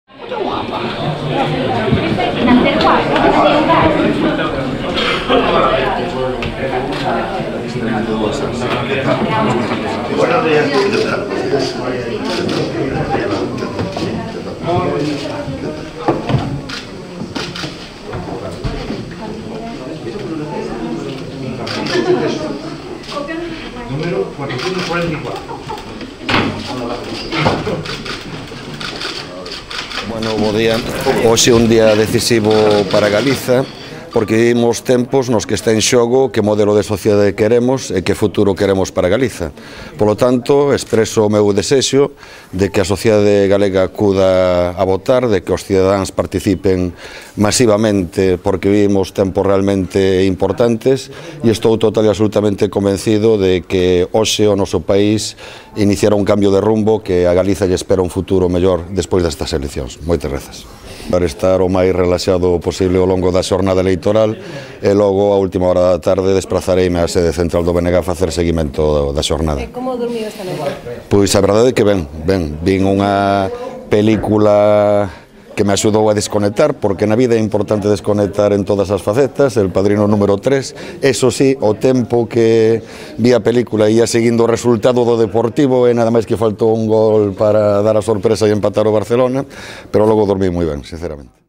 Número 444. Bueno, bo día. Hoxe é un día decisivo para Galiza, porque vivimos tempos nos que está en xogo que modelo de sociedade queremos e que futuro queremos para Galiza. Polo tanto, expreso o meu desexo de que a sociedade galega acuda a votar, de que os cidadáns participen masivamente, porque vivimos tempos realmente importantes, e estou total e absolutamente convencido de que hoxe o noso país iniciará un cambio de rumbo, que a Galiza lle espera un futuro mellor despois destas eleccións. Moitas grazas. Para estar o máis relaxado posible ao longo da xornada electoral e logo a última hora da tarde desprazareime á sede central do BNG a facer seguimento da xornada. E como dormiu esta noite? Pois a verdade é que vin unha película que me axudou a desconectar, porque na vida é importante desconectar en todas as facetas. El Padrino número 3, eso sí, o tempo que vi a película ia seguindo o resultado do Deportivo e nada máis que faltou un gol para dar a sorpresa e empatar o Barcelona, pero logo dormí moi ben, sinceramente.